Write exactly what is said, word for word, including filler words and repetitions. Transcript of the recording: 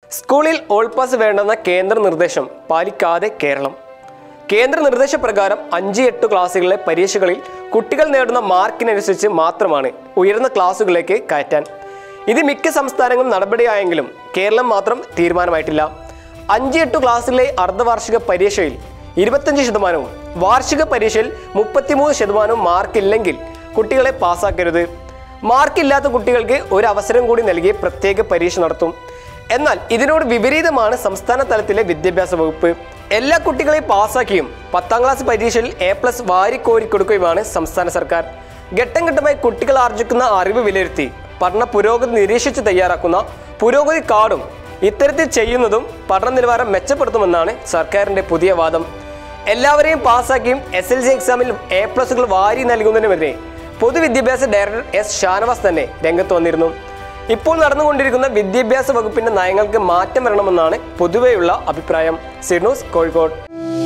സ്കൂളിൽ all pass വേണ്ടെന്ന കേന്ദ്ര നിർദ്ദേശം പാലിക്കാതെ കേരളം. കേന്ദ്ര നിർദ്ദേശപ്രകാരം അഞ്ച് എട്ട് ക്ലാസ്സുകളിലെ പരീക്ഷകളിൽ കുട്ടികൾ നേടുന്ന മാർക്കിനനുസരിച്ച് മാത്രമാണ് ഉയർന്ന ക്ലാസ്സുകളിലേക്ക് കയറ്റാൻ. ഇത് മിക്ക സംസ്ഥാനങ്ങളും നടപടിയായെങ്കിലും കേരളം മാത്രം തീരുമാനമായിട്ടില്ല. അഞ്ച് എട്ട് ക്ലാസ്സിലെ അർദ്ധവാർഷിക പരീക്ഷയിൽ ഇരുപത്തഞ്ച് ശതമാനവും വാർഷിക പരീക്ഷയിൽ മുപ്പത്തിമൂന്ന് ശതമാനവും മാർക്കില്ലെങ്കിൽ കുട്ടികളെ പാസ്സാക്കരുത്. മാർക്കില്ലാത്ത കുട്ടികൾക്ക് ഒരു അവസരം കൂടി നൽകി പ്രത്യേക പരീക്ഷ നടത്തും. എന്നാൽ ഇതിനോട് വിപരീതമാണ് സംസ്ഥാന തലത്തിലെ വിദ്യാഭ്യാസ വകുപ്പ്. എല്ലാ കുട്ടികളെയും പാസ്സാക്കിയും പത്താം ക്ലാസ് പരീക്ഷയിൽ എ പ്ലസ് വാരിക്കോരി കൊടുക്കുകയുമാണ് സംസ്ഥാന സർക്കാർ. ഘട്ടം ഘട്ടമായി കുട്ടികൾ ആർജിക്കുന്ന അറിവ് വിലയിരുത്തി പഠന പുരോഗതി നിരീക്ഷിച്ച് തയ്യാറാക്കുന്ന പുരോഗതി കാർഡും ഇത്തരത്തിൽ ചെയ്യുന്നതും പഠന നിലവാരം മെച്ചപ്പെടുത്തുമെന്നാണ് സർക്കാരിന്റെ പുതിയ വാദം. എല്ലാവരെയും പാസ്സാക്കിയും എസ് എൽ സി എക്സാമിൽ എ പ്ലസുകൾ വാരി നൽകുന്നതിനുമെതിരെ പൊതുവിദ്യാഭ്യാസ ഡയറക്ടർ എസ് ഷാനവാസ് തന്നെ രംഗത്ത് വന്നിരുന്നു. ഇപ്പോൾ നടന്നുകൊണ്ടിരിക്കുന്ന വിദ്യാഭ്യാസ വകുപ്പിന്റെ നയങ്ങൾക്ക് മാറ്റം വരണമെന്നാണ് പൊതുവെയുള്ള അഭിപ്രായം. C news Kozhikode.